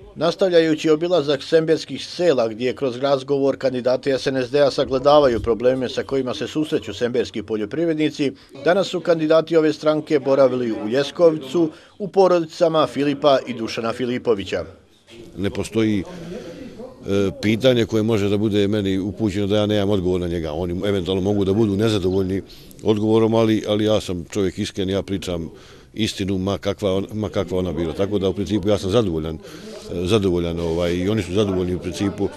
Nastavljajući obilazak semberskih sela gdje kroz razgovor kandidati SNSD-a sagledavaju probleme sa kojima se susreću semberski poljoprivrednici, danas su kandidati ove stranke boravili u Ljeskovcu u porodicama Filipa i Dušana Filipovića. Ne postoji pitanje koje može da bude meni upućeno da ja nemam odgovor na njega. Oni eventualno mogu da budu nezadovoljni odgovorom, ali ja sam čovjek iskren, ja pričam istinu, ma kakva ona bila. Tako da u principu ja sam zadovoljan i oni su zadovoljni u principu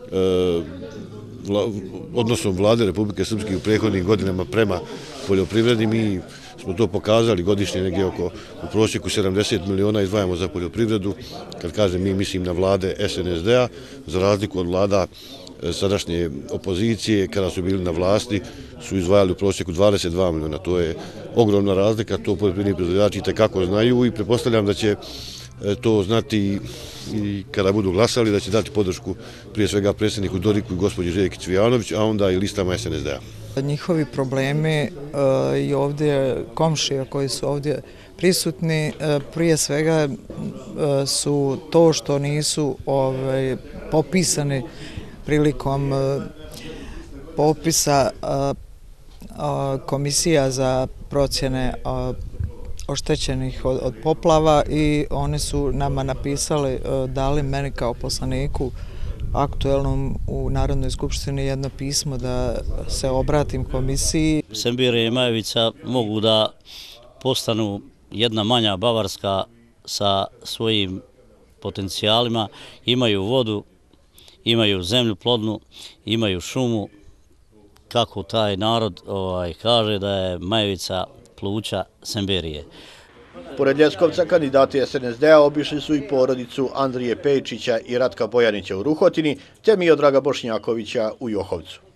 odnosom Vlade Republike Srpske u prethodnim godinama prema poljoprivredi. Mi smo to pokazali godišnje negdje u prosjeku 70 miliona izdvajamo za poljoprivredu. Kad kažem mi, mislim na vlade SNSD-a, za razliku od vlada sadašnje opozicije, kada su bili na vlasti, su izdvajali u prosjeku 22 miliona. To je ogromna razlika, to poljoprivredni proizvođači itekako znaju i pretpostavljam da će to znati i kada budu glasali, da će dati podršku prije svega predsjedniku Dodiku i gospođi Željki Cvijanović, a onda i listama SNSD-a. Njihovi problemi i ovdje komšija koji su ovdje prisutni, prije svega su to što nisu popisani prilikom popisa komisija za procjene oštećenih od poplava i oni su nama napisali, dali meni kao poslaniku aktuelnom u Narodnoj skupštini jedno pismo da se obratim komisiji. Sembir i Majevica mogu da postanu jedna manja Bavarska sa svojim potencijalima, imaju vodu, imaju zemlju plodnu, imaju šumu. Kako taj narod kaže da je Majevica pluća Semberije. Pored Ljeskovca, kandidati SNSD-a obišli su i porodicu Andrije Pejčića i Ratka Bojanića u Ruhotini, te Miodraga Bošnjakovića u Johovcu.